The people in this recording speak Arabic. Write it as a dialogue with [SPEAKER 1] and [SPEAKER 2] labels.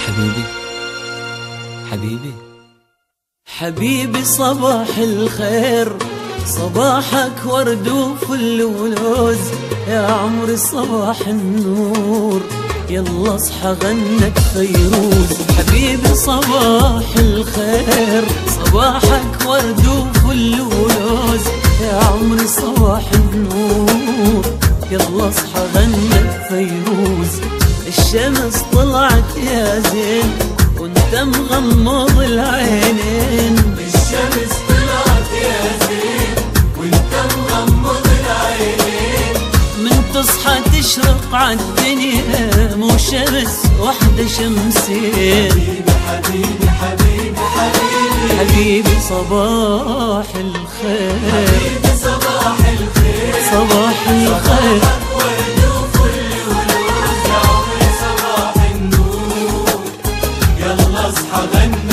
[SPEAKER 1] حبيبي حبيبي حبيبي صباح الخير، صباحك ورد وفل ولوز، يا عمري صباح النور، يلا اصحى غنك فيروز. حبيبي صباح الخير، صباحك ورد وفل ولوز، يا عمري صباح النور، يلا اصحى غنك فيروز. الشمس طلعت يا زين وانت مغمض العينين،
[SPEAKER 2] الشمس طلعت يا زين وانت مغمض العينين.
[SPEAKER 1] من تصحى تشرق عالدنيا مو شمس وحدة شمسين.
[SPEAKER 2] حبيبي حبيبي حبيبي
[SPEAKER 1] حبيبي صباح الخير،
[SPEAKER 2] حبيبي صباح الخير،
[SPEAKER 1] صباح الخير.
[SPEAKER 2] صباحك ورد وفل ولوز، يا عمري صباح النور، يلا اصحى غني